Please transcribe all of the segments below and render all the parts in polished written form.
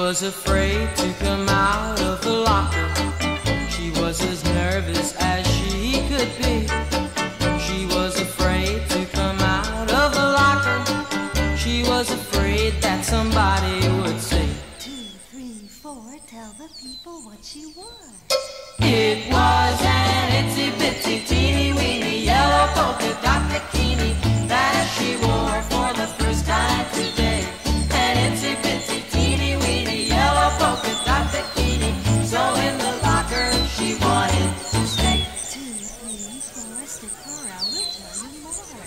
was afraid to come out of the locker. She was as nervous as she could be. She was afraid to come out of the locker. She was afraid that somebody would say, 2, 3, 4, tell the people what she was. It was an itsy bitsy teeny weeny yellow polka dot bikini that she wore for the first time today. An itsy bitsy teeny weeny yellow polka dot bikini. So in the locker she wanted to stay. 2, 3, 4, stick around, we'll tell you more.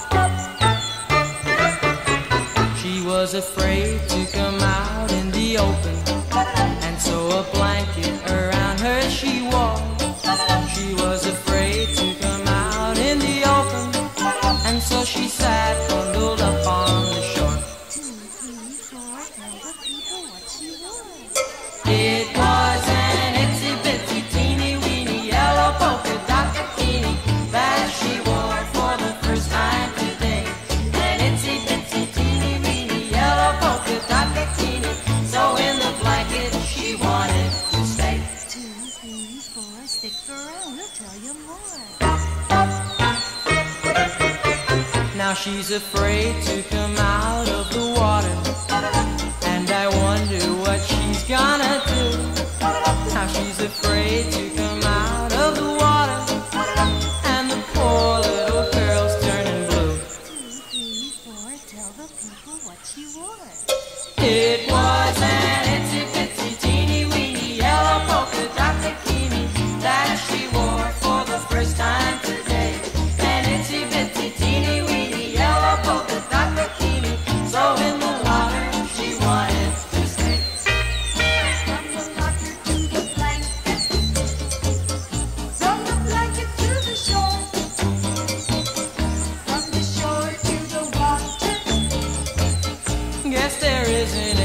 She was afraid to come out in the open, and so a blanket around her she wore. She was afraid to come out in the open, and so she sat bundled up on the shore. 2, 3, 4, tell the people what she was. It was an itsy bitsy teeny weeny yellow polka dot bikini that she wore for the first time today. An itsy bitsy teeny weeny yellow polka dot bikini. So in the blanket she wanted to stay. 2, 3, 4, stick around, we'll tell you more. Now she's afraid to come out of the water, and I wonder what she's gonna do. Now she's afraid to come out of the water, and the poor little girl's turning blue. 2, 3, 4, tell the people what she was. It was an itsy bitsy teeny weeny yellow polka dot bikini that she wore for the first time today. An itsy bitsy teeny weeny yellow polka dot bikini. So in the water she wanted to stay. From the locker to the blanket, from the blanket to the shore, from the shore to the water. Guess there isn't